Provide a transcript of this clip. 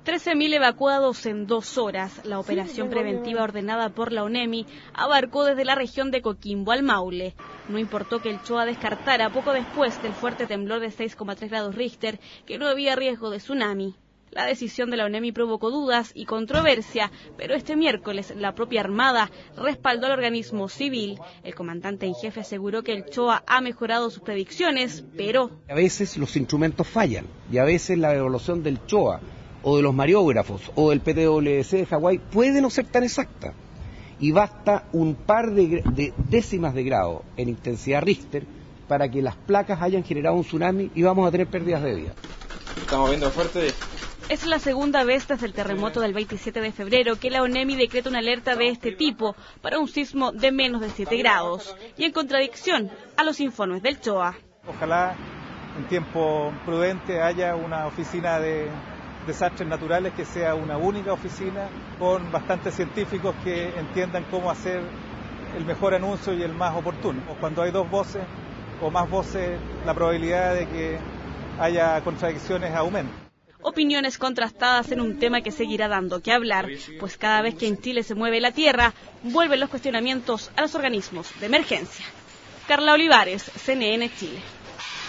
13.000 evacuados en 2 horas. La operación preventiva ordenada por la ONEMI abarcó desde la región de Coquimbo al Maule. No importó que el Choa descartara poco después del fuerte temblor de 6,3 grados Richter que no había riesgo de tsunami. La decisión de la ONEMI provocó dudas y controversia, pero este miércoles la propia Armada respaldó al organismo civil. El comandante en jefe aseguró que el Choa ha mejorado sus predicciones, pero a veces los instrumentos fallan y a veces la evaluación del Choa o de los mariógrafos o del PTWC de Hawái puede no ser tan exacta. Y basta un par de décimas de grado en intensidad Richter para que las placas hayan generado un tsunami y vamos a tener pérdidas de vida. Estamos viendo fuerte. Es la segunda vez desde el terremoto del 27 de febrero que la ONEMI decreta una alerta de este tipo para un sismo de menos de 7 grados y en contradicción a los informes del Choa. Ojalá en tiempo prudente haya una oficina de desastres naturales que sea una única oficina con bastantes científicos que entiendan cómo hacer el mejor anuncio y el más oportuno. Cuando hay 2 voces o más voces, la probabilidad de que haya contradicciones aumenta. Opiniones contrastadas en un tema que seguirá dando que hablar, pues cada vez que en Chile se mueve la tierra, vuelven los cuestionamientos a los organismos de emergencia. Carla Olivares, CNN Chile.